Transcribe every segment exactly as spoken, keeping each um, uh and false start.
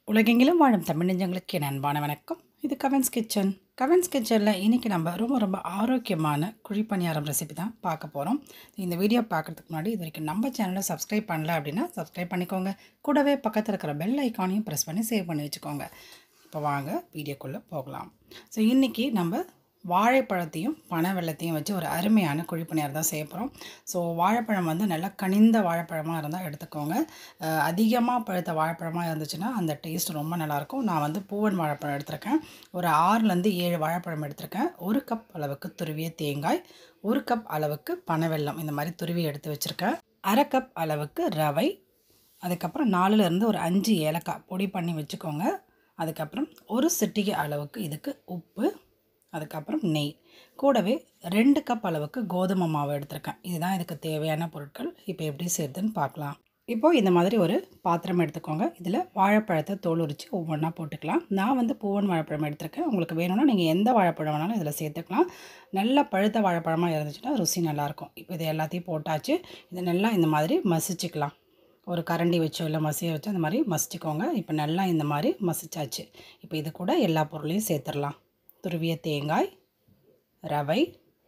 உலகெங்கிலும் வாழும் தமிழ் நெஞ்சங்களுக்கு என் அன்பான வணக்கம். இது கவின்ஸ் கிச்சன். கவின்ஸ் கிச்சனில் இன்றைக்கி நம்ம ரொம்ப ரொம்ப ஆரோக்கியமான குழிப்பணியாரம் ரெசிபி தான் பார்க்க போகிறோம். இந்த வீடியோ பார்க்குறதுக்கு முன்னாடி இது வரைக்கும் நம்ம சேனலை சப்ஸ்கிரைப் பண்ணல அப்படின்னா சப்ஸ்கிரைப் பண்ணிக்கோங்க. கூடவே பக்கத்தில் இருக்கிற பெல் ஐக்கானையும் ப்ரெஸ் பண்ணி சேவ் பண்ணி வச்சுக்கோங்க. இப்போ வாங்க வீடியோக்குள்ளே போகலாம். ஸோ இன்றைக்கி நம்ம வாழைப்பழத்தையும் பனை வெல்லத்தையும் வச்சு ஒரு அருமையான குழிப்பணியாரம் தான் செய்ய போகிறோம். ஸோ வாழைப்பழம் வந்து நல்லா கனிந்த வாழைப்பழமாக இருந்தால் எடுத்துக்கோங்க. அதிகமாக பழுத்த வாழைப்பழமாக இருந்துச்சுன்னா அந்த டேஸ்ட் ரொம்ப நல்லாயிருக்கும். நான் வந்து பூவன் வாழைப்பழம் எடுத்திருக்கேன். ஒரு ஆறுலேருந்து ஏழு வாழைப்பழம் எடுத்திருக்கேன். ஒரு கப் அளவுக்கு துருவிய தேங்காய், ஒரு கப் அளவுக்கு பனை வெல்லம் இந்த மாதிரி துருவி எடுத்து வச்சுருக்கேன். அரை கப் அளவுக்கு ரவை, அதுக்கப்புறம் நாலுலேருந்து ஒரு அஞ்சு ஏலக்காய் பொடி பண்ணி வச்சுக்கோங்க. அதுக்கப்புறம் ஒரு சிட்டிகை அளவுக்கு இதுக்கு உப்பு, அதுக்கப்புறம் நெய், கூடவே ரெண்டு கப் அளவுக்கு கோதுமை மாவு எடுத்திருக்கேன். இதுதான் இதுக்கு தேவையான பொருட்கள். இப்போ எப்படி செய்யுதுன்னு பார்க்கலாம். இப்போது இந்த மாதிரி ஒரு பாத்திரம் எடுத்துக்கோங்க. இதில் வாழைப்பழத்தை தோல் உரித்து ஒவ்வொன்றா போட்டுக்கலாம். நான் வந்து பூவன் வாழைப்பழம் எடுத்திருக்கேன். உங்களுக்கு வேணும்னா நீங்கள் எந்த வாழைப்பழம் வேணாலும் இதில் சேர்த்துக்கலாம். நல்லா பழுத்த வாழைப்பழமாக இருந்துச்சுன்னா ருசி நல்லாயிருக்கும். இப்போ இது எல்லாத்தையும் போட்டாச்சு. இதை நல்லா இந்த மாதிரி மசிச்சுக்கலாம். ஒரு கரண்டி வச்சோ இல்லை மசிய வச்சோ இந்த மாதிரி மசிச்சுக்கோங்க. இப்போ நல்லா இந்த மாதிரி மசிச்சாச்சு. இப்போ இது கூட எல்லா பொருளையும் சேர்த்துடலாம். துருவிய தேங்காய், ரவை,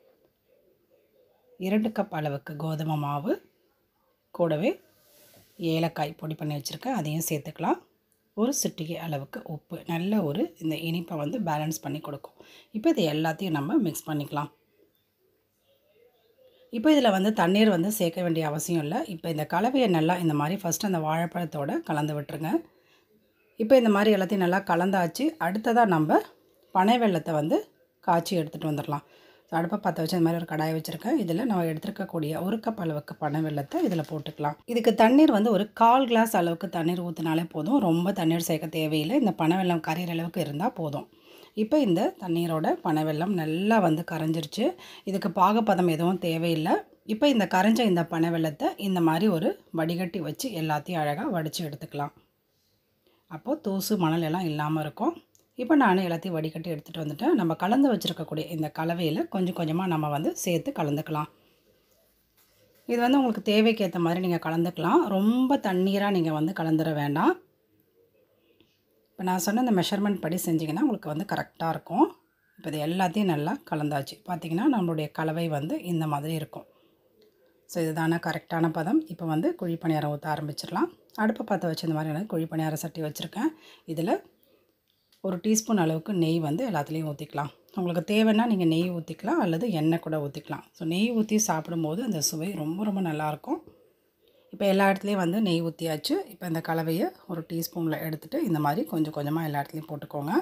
இரண்டு கப் அளவுக்கு கோதுமை மாவு, கூடவே ஏலக்காய் பொடி பண்ணி வச்சுருக்கேன், அதையும் சேர்த்துக்கலாம். ஒரு சிட்டிகை அளவுக்கு உப்பு, நல்ல ஒரு இந்த இனிப்பை வந்து பேலன்ஸ் பண்ணி கொடுக்கும். இப்போ இது எல்லாத்தையும் நம்ம மிக்ஸ் பண்ணிக்கலாம். இப்போ இதில் வந்து தண்ணீர் வந்து சேர்க்க வேண்டிய அவசியம் இல்லை. இப்போ இந்த கலவையை நல்லா இந்த மாதிரி ஃபஸ்ட்டு அந்த வாழைப்பழத்தோடு கலந்து விட்டுருங்க. இப்போ இந்த மாதிரி எல்லாத்தையும் நல்லா கலந்தாச்சு. அடுத்ததாக நம்ம பனை வெல்லத்தை வந்து காய்ச்சி எடுத்துகிட்டு வந்துடலாம். ஸோ அடுப்பை பற்ற வச்சு இந்த மாதிரி ஒரு கடாயை வச்சுருக்கேன். இதில் நம்ம எடுத்துருக்கக்கூடிய ஒரு கப் அளவுக்கு பனை வெல்லத்தை இதில் போட்டுக்கலாம். இதுக்கு தண்ணீர் வந்து ஒரு கால் கிளாஸ் அளவுக்கு தண்ணீர் ஊற்றினாலே போதும். ரொம்ப தண்ணீர் சேர்க்க தேவையில்லை. இந்த பனை வெல்லம் கரையிற அளவுக்கு இருந்தால் போதும். இப்போ இந்த தண்ணீரோட பனை வெல்லம் நல்லா வந்து கரைஞ்சிருச்சு. இதுக்கு பாகப்பதம் எதுவும் தேவையில்லை. இப்போ இந்த கரைஞ்ச இந்த பனை வெல்லத்தை இந்த மாதிரி ஒரு வடிகட்டி வச்சு எல்லாத்தையும் அழகாக வடித்து எடுத்துக்கலாம். அப்போது தூசு மணல் எல்லாம் இல்லாமல் இருக்கும். இப்போ நான் எல்லாத்தையும் வடிகட்டி எடுத்துகிட்டு வந்துட்டேன். நம்ம கலந்து வச்சுருக்கக்கூடிய இந்த கலவையில் கொஞ்சம் கொஞ்சமாக நம்ம வந்து சேர்த்து கலந்துக்கலாம். இது வந்து உங்களுக்கு தேவைக்கு ஏற்ற மாதிரி நீங்கள் கலந்துக்கலாம். ரொம்ப தண்ணீராக நீங்கள் வந்து கலந்துட வேண்டாம். இப்போ நான் சொன்ன இந்த மெஷர்மெண்ட் படி செஞ்சிங்கன்னா உங்களுக்கு வந்து கரெக்டாக இருக்கும். இப்போ இது எல்லாத்தையும் நல்லா கலந்தாச்சு. பார்த்திங்கன்னா நம்மளுடைய கலவை வந்து இந்த மாதிரி இருக்கும். ஸோ இதுதான கரெக்டான பதம். இப்போ வந்து குழிப்பணியாரம் ஊற்ற ஆரம்பிச்சிடலாம். அடுப்பை பற்ற வச்சு இந்த மாதிரி எனக்கு குழிப்பணியார சட்டி வச்சுருக்கேன். இதில் ஒரு டீஸ்பூன் அளவுக்கு நெய் வந்து எல்லாத்துலேயும் ஊற்றிக்கலாம். உங்களுக்கு தேவைன்னா நீங்கள் நெய் ஊற்றிக்கலாம் அல்லது எண்ணெய் கூட ஊற்றிக்கலாம். ஸோ நெய் ஊற்றி சாப்பிடும்போது அந்த சுவை ரொம்ப ரொம்ப நல்லாயிருக்கும். இப்போ எல்லா இடத்துலையும் வந்து நெய் ஊற்றியாச்சு. இப்போ இந்த கலவையை ஒரு டீஸ்பூனில் எடுத்துகிட்டு இந்த மாதிரி கொஞ்சம் கொஞ்சமாக எல்லா இடத்துலையும் போட்டுக்கோங்க.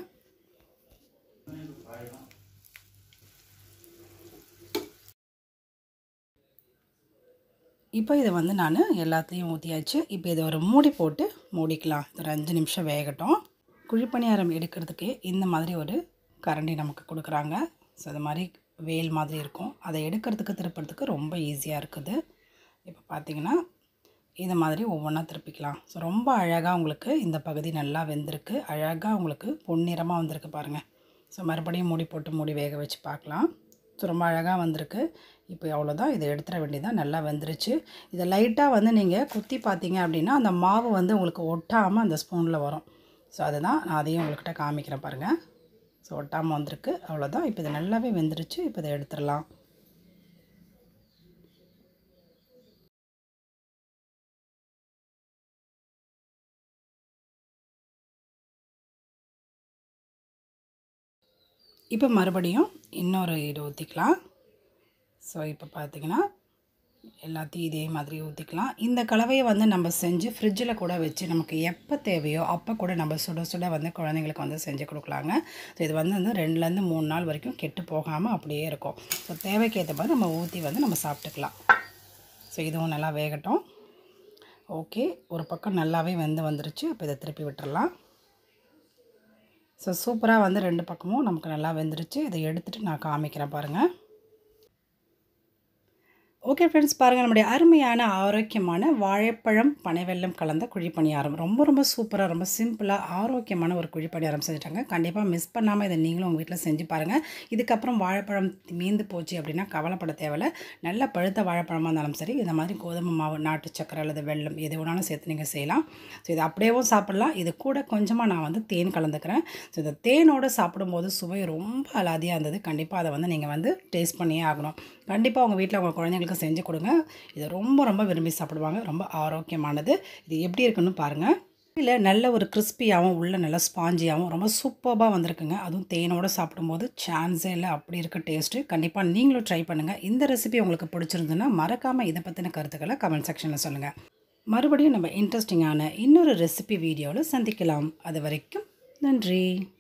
இப்போ இதை வந்து நான் எல்லாத்துலேயும் ஊற்றியாச்சு. இப்போ இதை ஒரு மூடி போட்டு மூடிக்கலாம். ஒரு அஞ்சு நிமிஷம் வேகட்டும். குழிப்பணியாரம் எடுக்கிறதுக்கு இந்த மாதிரி ஒரு கரண்டி நமக்கு கொடுக்குறாங்க. ஸோ அது மாதிரி வேல் மாதிரி இருக்கும். அதை எடுக்கிறதுக்கு திருப்புறதுக்கு ரொம்ப ஈஸியாக இருக்குது. இப்போ பார்த்திங்கன்னா இந்த மாதிரி ஒவ்வொன்றா திருப்பிக்கலாம். ஸோ ரொம்ப அழகாக உங்களுக்கு இந்த பகுதி நல்லா வெந்திருக்கு. அழகாக உங்களுக்கு பொன்னிறமாக வந்திருக்கு பாருங்கள். ஸோ மறுபடியும் மூடி போட்டு மூடி வேக வச்சு பார்க்கலாம். ஸோ ரொம்ப அழகாக வந்திருக்கு. இப்போ அவ்வளோதான், இதை எடுத்துட வேண்டியதான். நல்லா வெந்துருச்சு. இதை லைட்டாக வந்து நீங்கள் குத்தி பார்த்தீங்க அப்படின்னா அந்த மாவு வந்து உங்களுக்கு ஒட்டாமல் அந்த ஸ்பூனில் வரும். ஸோ அதுதான் நான் அதையும் உங்கள்கிட்ட காமிக்கிறேன் பாருங்கள். ஸோ ஒட்டாமல் வந்திருக்கு. அவ்வளோதான். இப்போ இது நல்லாவே வெந்துருச்சு. இப்போ இதை எடுத்துடலாம். இப்போ மறுபடியும் இன்னொரு ஈடு ஊற்றிக்கலாம். ஸோ இப்போ பார்த்திங்கன்னா எல்லாத்தையும் இதே மாதிரி ஊற்றிக்கலாம். இந்த கலவையை வந்து நம்ம செஞ்சு ஃப்ரிட்ஜில் கூட வச்சு நமக்கு எப்போ தேவையோ அப்போ கூட நம்ம சுட சுட வந்து குழந்தைங்களுக்கு வந்து செஞ்சு கொடுக்கலாங்க. ஸோ இது வந்து வந்து ரெண்டுலேருந்து மூணு நாள் வரைக்கும் கெட்டு போகாமல் அப்படியே இருக்கும். ஸோ தேவைக்கு ஏற்ற மாதிரி நம்ம ஊற்றி வந்து நம்ம சாப்பிட்டுக்கலாம். ஸோ இதுவும் நல்லா வேகட்டும். ஓகே, ஒரு பக்கம் நல்லாவே வெந்து வந்துருச்சு. இப்போ இதை திருப்பி விட்டுறலாம். ஸோ சூப்பராக வந்து ரெண்டு பக்கமும் நமக்கு நல்லா வெந்துருச்சு. இதை எடுத்துகிட்டு நான் காமிக்கிறேன் பாருங்கள். ஓகே ஃப்ரெண்ட்ஸ், பாருங்கள் நம்முடைய அருமையான ஆரோக்கியமான வாழைப்பழம் பனை வெல்லம் கலந்த குழிப்பணியாரம் ரொம்ப ரொம்ப சூப்பராக, ரொம்ப சிம்பிளாக ஆரோக்கியமான ஒரு குழிப்பணியாரம் செஞ்சுட்டாங்க. கண்டிப்பாக மிஸ் பண்ணாமல் இதை நீங்களும் உங்கள் வீட்டில் செஞ்சு பாருங்கள். இதுக்கப்புறம் வாழைப்பழம் மீந்து போச்சு அப்படின்னா கவலைப்பட தேவையில்லை. நல்ல பழுத்த வாழைப்பழமாக இருந்தாலும் சரி, இந்த மாதிரி கோதுமை மாவு, நாட்டு சக்கரை அல்லது வெல்லம் எது வேணாலும் சேர்த்து நீங்கள் செய்யலாம். ஸோ இதை அப்படியேவும் சாப்பிட்லாம். இது கூட கொஞ்சமாக நான் வந்து தேன் கலந்துக்கிறேன். ஸோ இந்த தேனோடு சாப்பிடும்போது சுவை ரொம்ப அலாதியாக இருந்தது. கண்டிப்பாக அதை வந்து நீங்கள் வந்து டேஸ்ட் பண்ணியே ஆகணும். கண்டிப்பாக உங்கள் வீட்டில் உங்கள் குழந்தைங்களுக்கு செஞ்சு கொடுங்க. இது ரொம்ப ரொம்ப விரும்பி சாப்பிடுவாங்க. ரொம்ப ஆரோக்கியமானது. இது எப்படி இருக்குன்னு பாருங்கள். இல்லை நல்ல ஒரு கிறிஸ்பியாகவும் உள்ள நல்லா ஸ்பாஞ்சியாகவும் ரொம்ப சூப்பராக வந்திருக்குங்க. அதுவும் தேனோடு சாப்பிடும்போது சான்ஸே இல்லை, அப்படி இருக்க டேஸ்ட்டு. கண்டிப்பாக நீங்களும் ட்ரை பண்ணுங்கள். இந்த ரெசிபி உங்களுக்கு பிடிச்சிருந்துன்னா மறக்காமல் இதை பற்றின கருத்துக்களை கமெண்ட் செக்ஷனில் சொல்லுங்கள். மறுபடியும் நம்ம இன்ட்ரெஸ்டிங்கான இன்னொரு ரெசிபி வீடியோவில் சந்திக்கலாம். அது வரைக்கும் நன்றி.